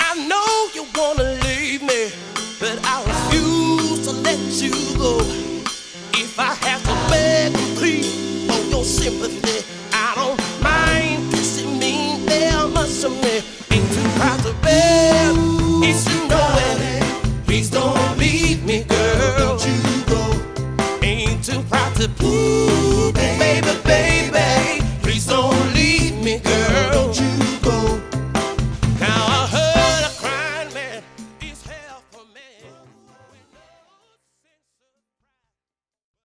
I know you wanna leave me, but I refuse to let you go. If I have to beg and plead for your sympathy, I don't mind kissing me very much of me. Ain't too proud to bear, it's you know it. Please don't leave me, girl. Don't you go. Ain't too proud to plead, baby, baby.